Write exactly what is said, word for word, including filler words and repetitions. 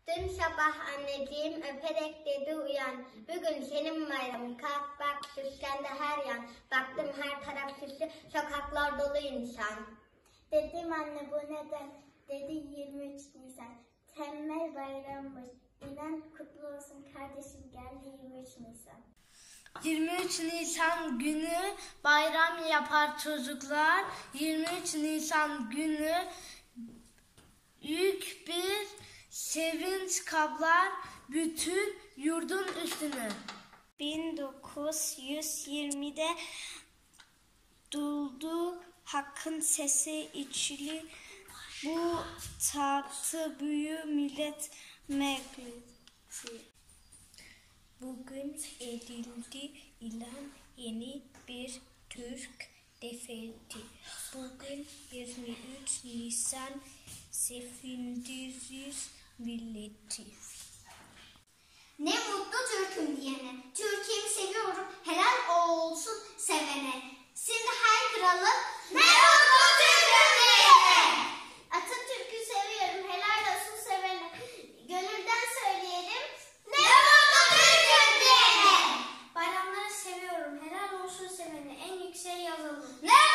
Dün sabah anneciğim öperek dedi uyan. Bugün senin bayramın, kalk bak süslendi her yan. Baktım her taraf süslü, sokaklar dolu insan. Dedim anne bu neden? Dedi yirmi üç Nisan. Temmel bayrammış. İnan kutlu olsun kardeşim, geldi yirmi üç Nisan. yirmi üç Nisan günü bayram yapar çocuklar. yirmi üç Nisan günü büyük bir sevinç kaplar bütün yurdun üstünü. bin dokuz yüz yirmide duyuldu hakkın sesi içli, bu tahtı büyü millet meclisi. Bugün edildi ilan yeni bir Türk devleti. Bugün yirmi üç Nisan sevindirir milleti. Ne mutlu Türk'üm diyene, Türkiye'mi seviyorum, helal olsun sevene. Şimdi her kralı ne mutlu Türk'üm diyene. Atatürk'ü seviyorum, helal olsun sevene. Gönülden söyleyelim, ne mutlu Türk'üm diyene. Bayramları seviyorum, helal olsun sevene, en yükseğe yazalım. Ne